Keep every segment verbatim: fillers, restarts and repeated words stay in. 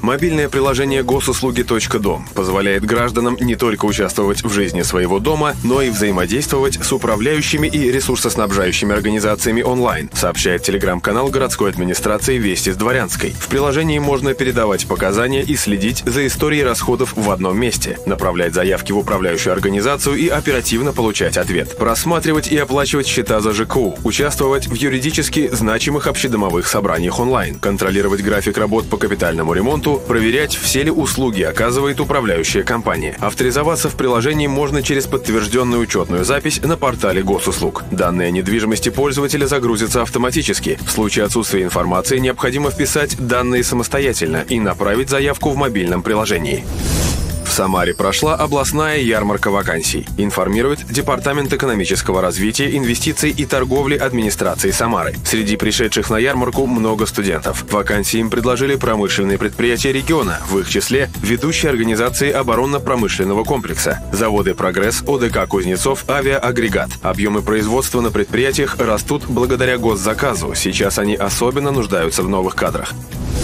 Мобильное приложение госуслуги точка дом позволяет гражданам не только участвовать в жизни своего дома, но и взаимодействовать с управляющими и ресурсоснабжающими организациями онлайн, сообщает телеграм-канал городской администрации «Вести с Дворянской». В приложении можно передавать показания и следить за историей расходов в одном месте, направлять заявки в управляющую организацию и оперативно получать ответ, просматривать и оплачивать счета за ЖКУ, участвовать в юридически значимых общедомовых собраниях онлайн, контролировать график работ по капитальному ремонту, проверять, все ли услуги оказывает управляющая компания. Авторизоваться в приложении можно через подтвержденную учетную запись на портале госуслуг. Данные о недвижимости пользователя загрузятся автоматически. В случае отсутствия информации необходимо вписать данные самостоятельно и направить заявку в мобильном приложении. В Самаре прошла областная ярмарка вакансий, информирует Департамент экономического развития, инвестиций и торговли администрации Самары. Среди пришедших на ярмарку много студентов. Вакансии им предложили промышленные предприятия региона, в их числе ведущие организации оборонно-промышленного комплекса, заводы «Прогресс», ОДК «Кузнецов», «Авиаагрегат». Объемы производства на предприятиях растут благодаря госзаказу. Сейчас они особенно нуждаются в новых кадрах.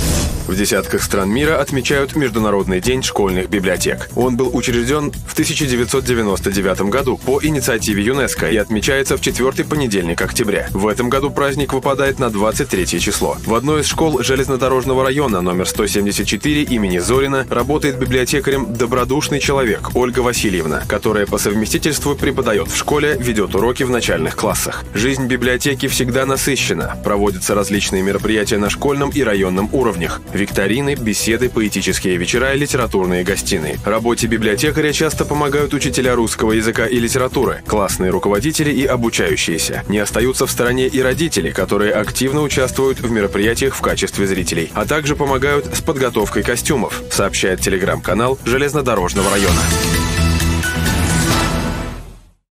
В десятках стран мира отмечают Международный день школьных библиотек. Он был учрежден в тысяча девятьсот девяносто девятом году по инициативе ЮНЕСКО и отмечается в четвертый понедельник октября. В этом году праздник выпадает на двадцать третье число. В одной из школ железнодорожного района номер сто семьдесят четыре имени Зорина работает библиотекарем добродушный человек Ольга Васильевна, которая по совместительству преподает в школе, ведет уроки в начальных классах. Жизнь библиотеки всегда насыщена. Проводятся различные мероприятия на школьном и районном уровнях. Викторины, беседы, поэтические вечера и литературные гостиные. Работе библиотекаря часто помогают учителя русского языка и литературы, классные руководители и обучающиеся. Не остаются в стороне и родители, которые активно участвуют в мероприятиях в качестве зрителей, а также помогают с подготовкой костюмов, сообщает телеграм-канал железнодорожного района.